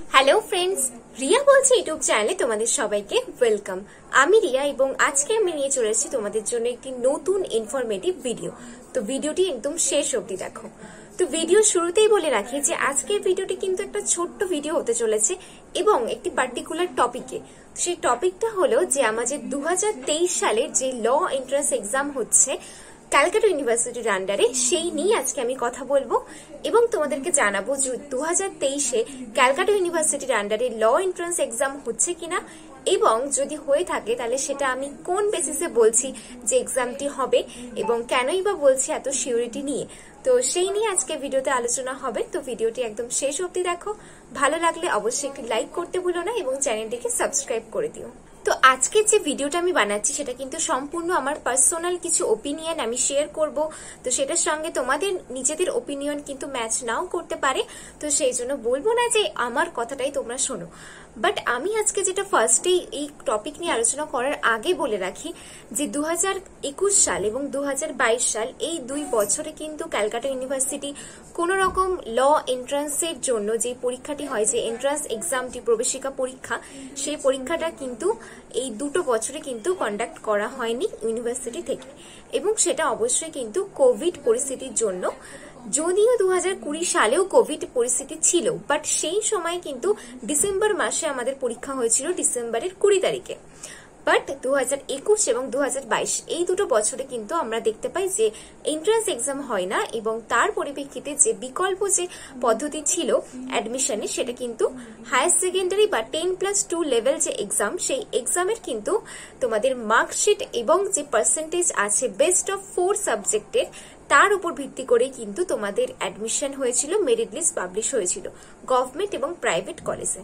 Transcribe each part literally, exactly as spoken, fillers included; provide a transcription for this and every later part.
Hello friends, Riya বলছি YouTube চ্যানেলে তোমাদের সবাইকে ওয়েলকাম। আমি রিয়া এবং আজকে আমি নিয়ে চলে এসেছি তোমাদের জন্য একটি নতুন ইনফরমেটিভ ভিডিও। তো ভিডিওটি একদম শেষ অবধি দেখো। তো ভিডিও শুরুতেই বলে রাখি যে আজকের ভিডিওটি কিন্তু একটা ছোট্ট ভিডিও হতে চলেছে এবং একটি পার্টিকুলার টপিকে। সেই টপিকটা হলো যে আমাদের দু হাজার তেইশ সালের যে ল এন্ট্রান্স এক্সাম হচ্ছে ক্যালকাটা ইউনিভার্সিটির আন্ডারে, সেই নিয়ে আজকে আমি কথা বলবো এবং তোমাদেরকে জানাবো যে দু হাজার তেইশে ক্যালকাটা ইউনিভার্সিটির আন্ডারে ল এন্ট্রান্স এক্সাম হচ্ছে কিনা এবং যদি হয়ে থাকে তাহলে সেটা আমি কোন বেসিসে বলছি যে এক্সামটি হবে এবং কেনই বা বলছি এত সিউরিটি নিয়ে। তো সেই নিয়ে আজকে ভিডিওতে আলোচনা হবে। তো ভিডিওটি একদম শেষ অবধি দেখো, ভালো লাগলে অবশ্যই একটি লাইক করতে ভুলো না এবং চ্যানেলটিকে সাবস্ক্রাইব করে দিও। তো আজকে যে ভিডিওটা আমি বানাচ্ছি সেটা কিন্তু সম্পূর্ণ আমার পার্সোনাল কিছু ওপিনিয়ন আমি শেয়ার করব। তো সেটার সঙ্গে তোমাদের নিজেদের ওপিনিয়ন কিন্তু ম্যাচ নাও করতে পারে, তো সেই জন্য বলবো না যে আমার কথাটাই তোমরা শোনো। বাট আমি আজকে যেটা ফার্স্টেই এই টপিক নিয়ে আলোচনা করার আগে বলে রাখি যে দু হাজার একুশ সাল এবং দু হাজার বাইশ সাল এই দুই বছরে কিন্তু ক্যালকাটা ইউনিভার্সিটি কোন রকম ল এন্ট্রান্সের জন্য যে পরীক্ষাটি হয়, যে এন্ট্রান্স এক্সামটি প্রবেশিকা পরীক্ষা, সেই পরীক্ষাটা কিন্তু এই দুটো বছরে কিন্তু কন্ডাক্ট করা হয়নি ইউনিভার্সিটি থেকে এবং সেটা অবশ্যই কিন্তু কোভিড পরিস্থিতির জন্য। যদিও দু হাজার কুড়ি সালেও কোভিড পরিস্থিতি ছিল, বাট সেই সময় কিন্তু ডিসেম্বর মাসে আমাদের পরীক্ষা হয়েছিল, ডিসেম্বরের কুড়ি তারিখে। বাট দু হাজার একুশ এবং দু হাজার বাইশ এই দুটো বছরে কিন্তু আমরা দেখতে পাই যে এন্ট্রান্স এক্সাম হয় না এবং তার পরিপ্রেক্ষিতে যে বিকল্প যে পদ্ধতি ছিল অ্যাডমিশনে, সেটা কিন্তু হায়ার সেকেন্ডারি বা টেন প্লাস টু লেভেল যে এক্সাম, সেই এক্সামের কিন্তু তোমাদের মার্কশিট এবং যে পার্সেন্টেজ আছে বেস্ট অফ ফোর সাবজেক্টের, তার উপর ভিত্তি করে কিন্তু তোমাদের অ্যাডমিশন হয়েছিল, মেরিট লিস্ট পাবলিশ হয়েছিল গভর্নমেন্ট এবং প্রাইভেট কলেজে।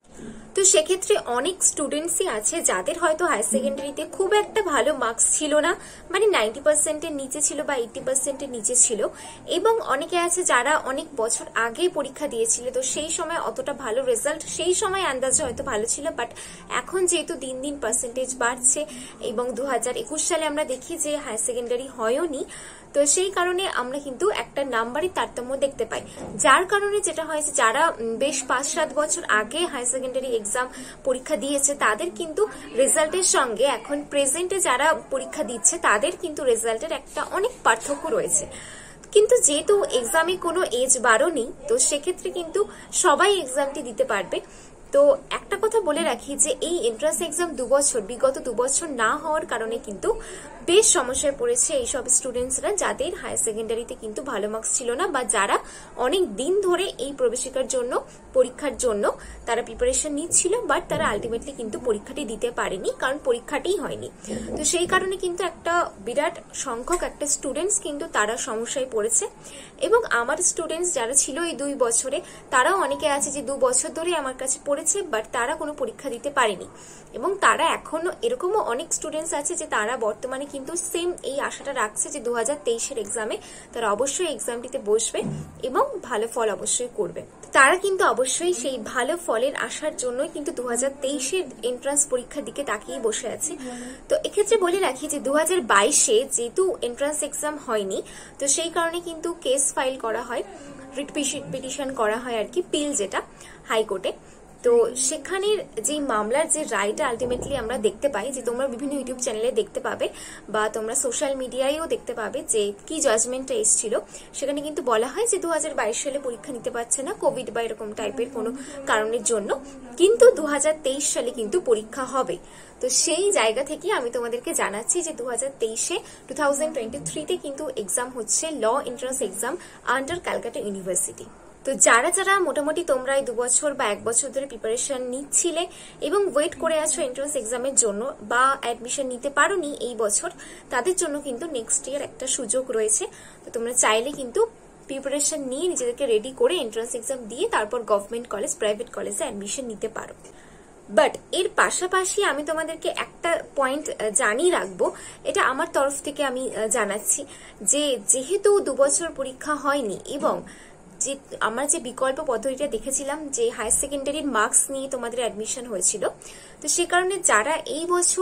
তো সেক্ষেত্রে অনেক স্টুডেন্টসই আছে যাদের হয়তো হায়ার সেকেন্ডারিতে খুব একটা ভালো মার্কস ছিল না, মানে নাইনটি পার্সেন্টের নিচে ছিল বা এইটি পার্সেন্টের নিচে ছিল, এবং অনেকে আছে যারা অনেক বছর আগে পরীক্ষা দিয়েছিল, তো সেই সময় অতটা ভালো রেজাল্ট সেই সময় আন্দাজে হয়তো ভালো ছিল, বাট এখন যেহেতু দিন দিন পার্সেন্টেজ বাড়ছে এবং দু হাজার একুশ সালে আমরা দেখি যে হায়ার সেকেন্ডারি হয়ওনি, তো সেই কারণে আমরা কিন্তু একটা নাম্বারের তারতম্য দেখতে পাই, যার কারণে যেটা হয়েছে যারা বেশ পাঁচ সাত বছর আগে হায়ার সেকেন্ডারি এক্সাম পরীক্ষা দিয়েছে তাদের কিন্তু রেজাল্টের সঙ্গে এখন প্রেজেন্টে যারা পরীক্ষা দিচ্ছে তাদের কিন্তু রেজাল্টের একটা অনেক পার্থক্য রয়েছে। কিন্তু যেহেতু এক্সামে কোনো এজ বারও নেই, তো সেক্ষেত্রে কিন্তু সবাই এক্সামটি দিতে পারবে। তো একটা কথা বলে রাখি যে এই এন্ট্রান্স এক্সাম দু বছর বিগত দু বছর না হওয়ার কারণে কিন্তু বেশ সমস্যায় পড়েছে এইসব স্টুডেন্টসরা যাদের হায়ার সেকেন্ডারিতে কিন্তু ভালো মার্কস ছিল না বা যারা অনেক দিন ধরে এই প্রবেশিকার জন্য পরীক্ষার জন্য তারা প্রিপারেশন নিচ্ছিল, বাট তারা আলটিমেটলি কিন্তু পরীক্ষাটি দিতে পারেনি কারণ পরীক্ষাটিই হয়নি। তো সেই কারণে কিন্তু একটা বিরাট সংখ্যক একটা স্টুডেন্টস কিন্তু তারা সমস্যায় পড়েছে এবং আমার স্টুডেন্টস যারা ছিল এই দুই বছরে তারাও অনেকে আছে যে দু বছর ধরে আমার কাছে পড়েছে, বাট তারা কোনো পরীক্ষা দিতে পারেনি এবং তারা এখনো এরকমও অনেক স্টুডেন্টস আছে যে তারা বর্তমানে কিন্তু সেম এই আশাটা রাখছে যে দু হাজার তেইশের এক্সামে তারা অবশ্যই এক্সামটিতে বসবে এবং ভালো ফল অবশ্যই করবে। তারা কিন্তু অবশ্যই সেই ভালো ফলের আশার জন্যই কিন্তু দু হাজার তেইশের এন্ট্রান্স পরীক্ষার দিকে তাকিয়ে বসে আছে। তো এক্ষেত্রে বলে রাখি যে দু হাজার বাইশে যেহেতু এন্ট্রান্স এক্সাম হয়নি, তো সেই কারণে কিন্তু কেস ফাইল করা হয়, রিট পিটিশন করা হয় আর কি, পিল যেটা হাইকোর্টে। তো সেখানের যে মামলার যে রায়টা আলটিমেটলি আমরা দেখতে পাই, যে তোমরা বিভিন্ন ইউটিউব চ্যানেলে দেখতে পাবে বা তোমরা সোশ্যাল মিডিয়ায়ও দেখতে পাবে যে কি জাজমেন্টটা এসেছিল। সেখানে কিন্তু বলা হয় যে দু হাজার বাইশ সালে পরীক্ষা নিতে পারছে না কোভিড বা এরকম টাইপের কোনো কারণের জন্য, কিন্তু দু হাজার তেইশ সালে কিন্তু পরীক্ষা হবে। তো সেই জায়গা থেকে আমি তোমাদেরকে জানাচ্ছি যে দু হাজার তেইশে টু থাউজেন্ড টোয়েন্টি থ্রিতে কিন্তু এক্সাম হচ্ছে law entrance exam under Calcutta University. তো যারা যারা মোটামুটি তোমরা এই দু বছর বা এক বছর ধরে প্রিপারেশন নিচ্ছিলে এবং ওয়েট করে আছো এন্ট্রান্স এক্সামের জন্য বা অ্যাডমিশন নিতে পারোনি এই বছর, তাদের জন্য কিন্তু নেক্সট ইয়ার একটা সুযোগ রয়েছে। তো তোমরা চাইলে কিন্তু প্রিপারেশন নিয়ে নিজেদেরকে রেডি করে এন্ট্রান্স এক্সাম দিয়ে তারপর গভর্নমেন্ট কলেজ প্রাইভেট কলেজে অ্যাডমিশন নিতে পারো। বাট এর পাশাপাশি আমি তোমাদেরকে একটা পয়েন্ট জানিয়ে রাখবো, এটা আমার তরফ থেকে আমি জানাচ্ছি যে যেহেতু দু বছর পরীক্ষা হয়নি এবং যে আমরা যে বিকল্প পদ্ধতিটা দেখেছিলাম যে হায়ার সেকেন্ডারির মার্কস নিয়ে তোমাদের অ্যাডমিশন হয়েছিল, তো সে কারণে যারা এই বছর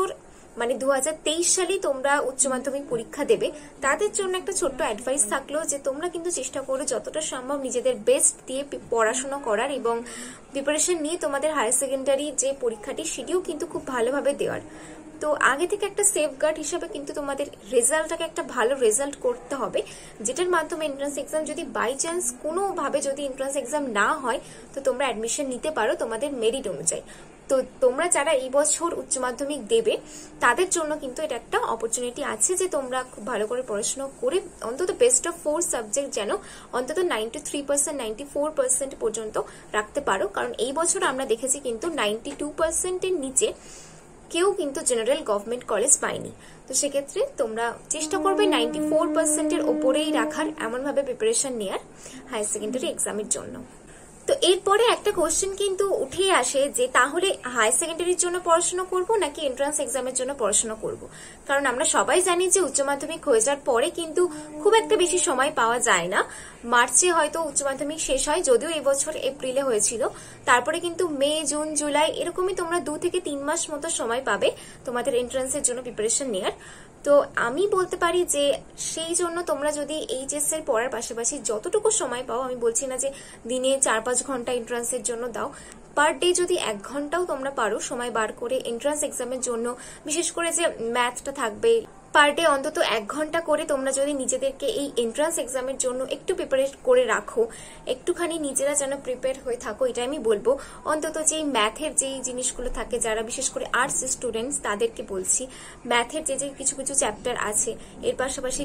মানে দু হাজার তেইশ সালে তোমরা উচ্চ মাধ্যমিক পরীক্ষা দেবে, তাদের জন্য একটা ছোট্ট অ্যাডভাইস থাকলো যে তোমরা কিন্তু চেষ্টা করো যতটা সম্ভব নিজেদের বেস্ট দিয়ে পড়াশোনা করার এবং প্রিপারেশন নিয়ে তোমাদের হায়ার সেকেন্ডারি যে পরীক্ষাটি সেটিও কিন্তু খুব ভালোভাবে দেওয়ার। তো আগে থেকে একটা সেফগার্ড হিসাবে কিন্তু তোমাদের রেজাল্টটাকে একটা ভালো রেজাল্ট করতে হবে, যেটার মাধ্যমে এন্ট্রান্স এক্সাম যদি বাই চান্স কোনোভাবে যদি এন্ট্রান্স এক্সাম না হয় তো তোমরা অ্যাডমিশন নিতে পারো তোমাদের মেরিট অনুযায়ী। তো তোমরা যারা এই বছর উচ্চ মাধ্যমিক দেবে তাদের জন্য কিন্তু এটা একটা অপরচুনিটি আছে যে তোমরা খুব ভালো করে পড়াশোনা করে অন্তত বেস্ট অফ ফোর সাবজেক্ট যেন অন্তত ninety three percent ninety four percent পর্যন্ত রাখতে পারো, কারণ এই বছর আমরা দেখেছি কিন্তু নাইনটি টু পার্সেন্টের নিচে কেউ কিন্তু জেনারেল গভর্নমেন্ট কলেজ পায়নি। তো সেক্ষেত্রে তোমরা চেষ্টা করবে নাইনটি ফোর পার্সেন্টের ওপরেই রাখার, এমনভাবে প্রিপারেশন নেওয়ার হায়ার সেকেন্ডারি এক্সামের জন্য। তো এরপরে একটা কোশ্চেন কিন্তু উঠে আসে যে তাহলে হায়ার সেকেন্ডারির জন্য পড়াশোনা করব নাকি এন্ট্রান্স এক্সামের জন্য পড়াশোনা করব, কারণ আমরা সবাই জানি যে উচ্চ মাধ্যমিক হয়ে যাওয়ার পরে কিন্তু খুব একটা বেশি সময় পাওয়া যায় না। মার্চে হয়তো উচ্চ মাধ্যমিক শেষ হয়, যদিও এবছর এপ্রিলে হয়েছিল, তারপরে কিন্তু মে জুন জুলাই এরকমই তোমরা দু থেকে তিন মাস মতো সময় পাবে তোমাদের এন্ট্রান্সের জন্য প্রিপারেশন নেওয়ার। তো আমি বলতে পারি যে সেই জন্য তোমরা যদি এইচএস এর পড়ার পাশাপাশি যতটুকু সময় পাও, আমি বলছি না যে দিনে চার পাঁচ ঘন্টা এন্ট্রান্সের জন্য দাও, পার ডে যদি এক ঘন্টাও তোমরা পারো সময় বার করে এন্ট্রান্স এক্সামের জন্য, বিশেষ করে যে ম্যাথটা থাকবে, পার ডে অন্তত এক ঘন্টা করে তোমরা যদি নিজেদেরকে এই এন্ট্রান্স এক্সামের জন্য একটু প্রিপারেট করে রাখো, একটুখানি নিজেরা যেন প্রিপেয়ার হয়ে থাকো, এটা আমি বলবো। অন্তত যেই ম্যাথের যেই জিনিসগুলো থাকে, যারা বিশেষ করে আর্টস স্টুডেন্টস তাদেরকে বলছি, ম্যাথের যে যে কিছু কিছু চ্যাপ্টার আছে, এর পাশাপাশি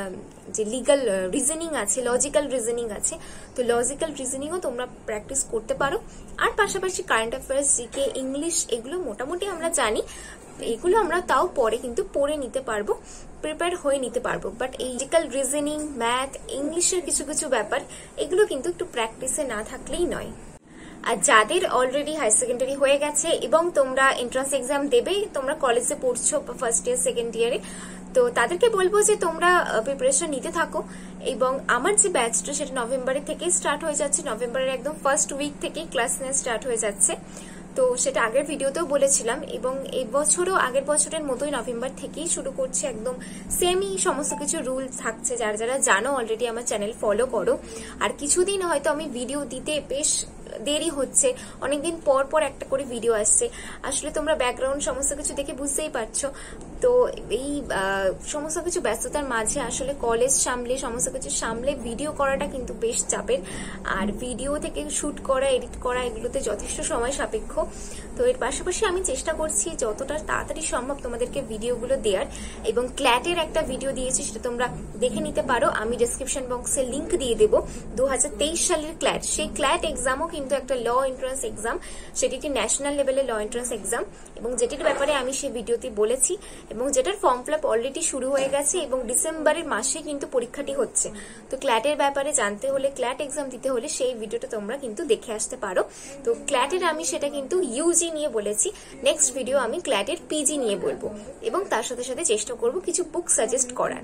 যে লিগাল রিজনিং আছে, লজিক্যাল রিজনিং আছে, তো লজিক্যাল রিজনিংও তোমরা প্র্যাকটিস করতে পারো। আর পাশাপাশি কারেন্ট অ্যাফেয়ার্স, জিকে, ইংলিশ এগুলো মোটামুটি আমরা জানি, এগুলো আমরা তাও পরে কিন্তু পড়ে নিতে পারবো, প্রিপেয়ার হয়ে নিতে পারবো। বাট এই লজিক্যাল রিজনিং, ম্যাথ, ইংলিশের কিছু কিছু ব্যাপার এগুলো কিন্তু একটু প্র্যাকটিসে না থাকলেই নয়। আর যাদের অলরেডি হায়ার সেকেন্ডারি হয়ে গেছে এবং তোমরা এন্ট্রান্স এক্সাম দেবে, তোমরা কলেজে পড়ছো ফার্স্ট ইয়ার সেকেন্ড ইয়ারে, তো তাদেরকে বলবো যে তোমরা প্রিপারেশন নিতে থাকো। এবং আমার যে ব্যাচটা সেটা নভেম্বরের থেকে স্টার্ট হয়ে যাচ্ছে, নভেম্বরের একদম ফার্স্ট উইক থেকেই ক্লাস নেওয়া স্টার্ট হয়ে যাচ্ছে। তো সেটা আগের ভিডিওতেও বলেছিলাম, এবং এই বছরও আগের বছরের মতোই নভেম্বর থেকেই শুরু করছে, একদম সেমই সমস্ত কিছু রুল থাকছে। যারা যারা জানো অলরেডি আমার চ্যানেল ফলো করো। আর কিছুদিন হয়তো আমি ভিডিও দিতে বেশ দেরি হচ্ছে, অনেকদিন পর পর একটা করে ভিডিও আসছে। আসলে তোমরা ব্যাকগ্রাউন্ড সমস্ত কিছু দেখে বুঝতেই পারছো। তো এই সমস্ত কিছু ব্যস্ততার মাঝে আসলে কলেজ সামলে সমস্ত কিছু সামলে ভিডিও করাটা কিন্তু বেশ চাপের। আর ভিডিও থেকে শুট করা, এডিট করা এগুলোতে যথেষ্ট সময় সাপেক্ষ। তো এর পাশাপাশি আমি চেষ্টা করছি যতটা তাড়াতাড়ি সম্ভব তোমাদেরকে ভিডিওগুলো দেওয়ার। এবং ক্ল্যাটের একটা ভিডিও দিয়েছি, সেটা তোমরা দেখে নিতে পারো, আমি ডেসক্রিপশন বক্সে লিঙ্ক দিয়ে দেবো। দু হাজার তেইশ সালের ক্ল্যাট, সেই ক্ল্যাট এক্সামও কিন্তু একটা ল এন্ট্রান্স এক্সাম, সেটি একটি ন্যাশনাল লেভেলের ল এন্ট্রান্স এক্সাম, এবং যেটির ব্যাপারে আমি সেই ভিডিওতে বলেছি, এবং যেটার ফর্ম ফিল আপ অলরেডি শুরু হয়ে গেছে এবং ডিসেম্বরের মাসে কিন্তু পরীক্ষাটি হচ্ছে। তো ক্ল্যাটের ব্যাপারে জানতে হলে, ক্ল্যাট এক্সাম দিতে হলে সেই ভিডিওটা তোমরা কিন্তু দেখে আসতে পারো। তো ক্ল্যাটের আমি সেটা কিন্তু ইউজি নিয়ে বলেছি, নেক্সট ভিডিও আমি ক্ল্যাটের পিজি নিয়ে বলবো, এবং তার সাথে সাথে চেষ্টা করব কিছু বুক সাজেস্ট করার।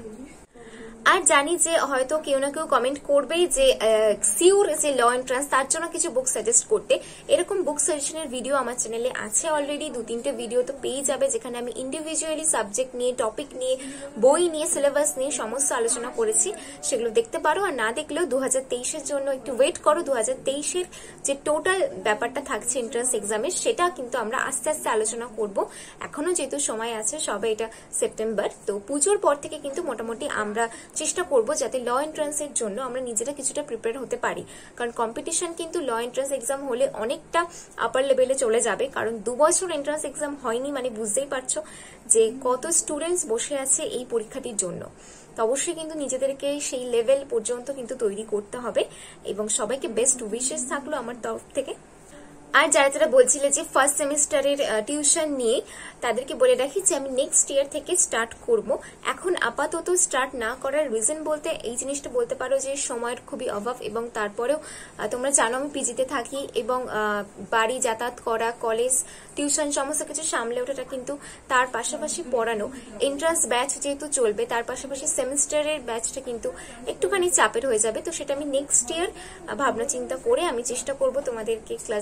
আর জানি যে হয়তো কেউ না কেউ কমেন্ট করবেই যে সিউর যে ল এন্ট্রান্স, তার জন্য কিছু বুক সাজেস্ট করতে। এরকম বুক সাজেশনের ভিডিও আমার চ্যানেলে আছে অলরেডি, দু তিনটে ভিডিও তো পেয়ে যাবে, যেখানে আমি ইন্ডিভিজুয়ালি সাবজেক্ট নিয়ে, টপিক নিয়ে, বই নিয়ে, সিলেবাস নিয়ে সমস্ত আলোচনা করেছি, সেগুলো দেখতে পারো। আর না দেখলেও দু হাজার তেইশের জন্য একটু ওয়েট করো, দু হাজার তেইশের যে টোটাল ব্যাপারটা থাকছে এন্ট্রান্স এক্সামের, সেটা কিন্তু আমরা আস্তে আস্তে আলোচনা করব। এখনো যেহেতু সময় আছে, সবে এটা সেপ্টেম্বর, তো পুজোর পর থেকে কিন্তু মোটামুটি আমরা চেষ্টা করব যাতে ল এন্ট্রান্সের জন্য আমরা নিজেরা কিছুটা প্রিপেয়ার হতে পারি। কারণ কম্পিটিশন কিন্তু ল এন্ট্রান্স এক্সাম হলে অনেকটা আপার লেভেলে চলে যাবে, কারণ দু বছর এন্ট্রান্স এক্সাম হয়নি, মানে বুঝতেই পারছো যে কত স্টুডেন্টস বসে আছে এই পরীক্ষাটির জন্য। তো অবশ্যই কিন্তু নিজেদেরকে সেই লেভেল পর্যন্ত কিন্তু তৈরি করতে হবে, এবং সবাইকে বেস্ট উইশেস থাকলো আমার তরফ থেকে। আর যারা যারা বলছিলে যে ফার্স্ট সেমিস্টারের টিউশন নিয়ে, তাদেরকে বলে রাখি যে আমি নেক্সট ইয়ার থেকে স্টার্ট করব। এখন আপাতত স্টার্ট না করার রিজন বলতে এই জিনিসটা বলতে পারো যে সময়ের খুবই অভাব, এবং তারপরেও তোমরা জানো আমি পিজিতে থাকি, এবং বাড়ি যাতায়াত করা, কলেজ, টিউশন সমস্ত কিছু সামলে ওঠাটা কিন্তু, তার পাশাপাশি পড়ানো, এন্ট্রান্স ব্যাচ যেহেতু চলবে, তার পাশাপাশি সেমিস্টারের ব্যাচটা কিন্তু একটুখানি চাপের হয়ে যাবে। তো সেটা আমি নেক্সট ইয়ার ভাবনা চিন্তা করে আমি চেষ্টা করব তোমাদেরকে ক্লাস আমি ক্লাস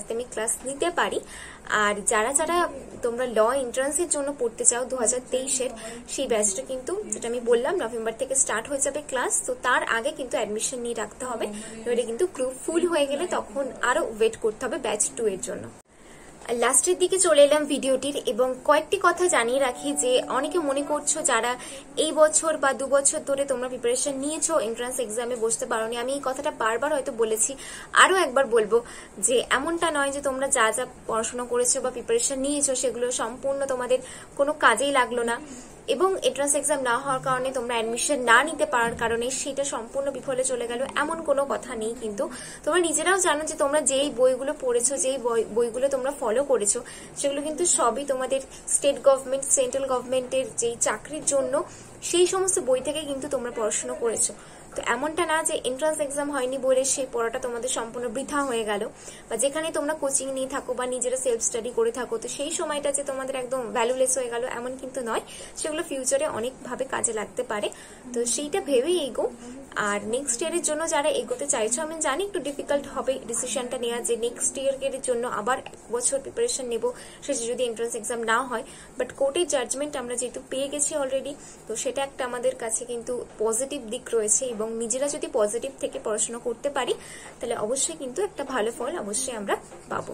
ক্লাস নিতে পারি। আর যারা যারা তোমরা ল এন্ট্রান্সের জন্য পড়তে চাও দু হাজার তেইশের, সেই ব্যাচটা কিন্তু যেটা আমি বললাম নভেম্বর থেকে স্টার্ট হয়ে যাবে ক্লাস। তো তার আগে কিন্তু অ্যাডমিশন নিয়ে রাখতে হবে, নইলে কিন্তু গ্রুপ ফুল হয়ে গেলে তখন আরো ওয়েট করতে হবে ব্যাচ টু এর জন্য। লাস্টের দিকে চলে এলাম ভিডিওটির, এবং কয়েকটি কথা জানিয়ে রাখি যে অনেকে মনে করছো যারা এই বছর বা দু বছর ধরে তোমরা প্রিপারেশন নিয়েছো এন্ট্রান্স এক্সামে বসতে পারোনি। আমি এই কথাটা বারবার হয়তো বলেছি, আরো একবার বলবো যে এমনটা নয় যে তোমরা যা যা পড়াশোনা করেছো বা প্রিপারেশন নিয়েছো সেগুলো সম্পূর্ণ তোমাদের কোনো কাজেই লাগলো না, এবং এন্ট্রান্স এক্সাম না হওয়ার কারণে তোমরা অ্যাডমিশন না নিতে পারার কারণে সেটা সম্পূর্ণ বিফলে চলে গেল, এমন কোনো কথা নেই। কিন্তু তোমরা নিজেরাও জানো যে তোমরা যেই বইগুলো পড়েছো, যেই বইগুলো তোমরা ফলো করেছো, সেগুলো কিন্তু সবই তোমাদের স্টেট গভর্নমেন্ট, সেন্ট্রাল গভর্নমেন্টের যেই চাকরির জন্য সেই সমস্ত বই থেকে কিন্তু তোমরা পড়াশোনা করেছো। তো এমনটা না যে এন্ট্রান্স এক্সাম হয়নি বলে সেই পড়াটা তোমাদের সম্পূর্ণ বৃথা হয়ে গেল, বা যেখানে তোমরা কোচিং নিয়ে থাকো বা নিজেরা সেলফ স্টাডি করে থাকো তো সেই সময়টা যে তোমাদের একদম ভ্যালুলেস হয়ে গেল এমন কিন্তু নয়, সেগুলো ফিউচারে অনেকভাবে কাজে লাগতে পারে। তো সেইটা ভেবেই এগো। আর নেক্সট ইয়ারের জন্য যারা এগোতে চাইছো, আমি জানি একটু ডিফিকাল্ট হবে ডিসিশনটা নেওয়া যে নেক্সট ইয়ারের জন্য আবার এক বছর প্রিপারেশন নেবো, সেটা যদি এন্ট্রান্স এক্সাম না হয়, বাট কোর্টের জাজমেন্ট আমরা যেহেতু পেয়ে গেছি অলরেডি, তো সেটা একটা আমাদের কাছে কিন্তু পজিটিভ দিক রয়েছে, এবং নিজেরা যদি পজিটিভ থেকে পড়াশোনা করতে পারি তাহলে অবশ্যই কিন্তু একটা ভালো ফল অবশ্যই আমরা পাবো।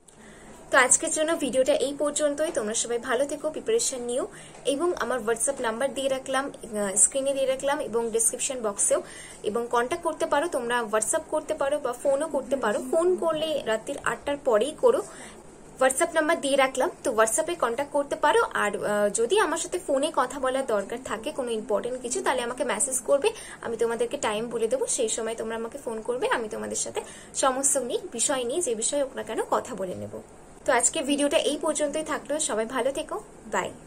তো আজকের জন্য ভিডিওটা এই পর্যন্তই। তোমরা সবাই ভালো থেকো, প্রিপারেশন নিও, এবং আমার হোয়াটসঅ্যাপ নাম্বার দিয়ে রাখলাম, স্ক্রিনে দিয়ে রাখলাম এবং ডিসক্রিপশন বক্সেও, এবং কন্ট্যাক্ট করতে পারো, তোমরা হোয়াটসঅ্যাপ করতে পারো বা ফোনও করতে পারো। ফোন করলে রাত্রির আটটার পরেই করো। হোয়াটসঅ্যাপ নাম্বার দিয়ে রাখলাম, তো হোয়াটসঅ্যাপে কন্ট্যাক্ট করতে পারো। আর যদি আমার সাথে ফোনে কথা বলার দরকার থাকে কোনো ইম্পর্টেন্ট কিছু, তাহলে আমাকে মেসেজ করবে, আমি তোমাদেরকে টাইম বলে দেবো, সেই সময় তোমরা আমাকে ফোন করবে, আমি তোমাদের সাথে সমস্ত নিয়ে বিষয় নিয়ে যে বিষয় হোক না কেন কথা বলে নেব। তো আজকে ভিডিওটা এই পর্যন্তই থাকলো, সবাই ভালো থেকো, বাই।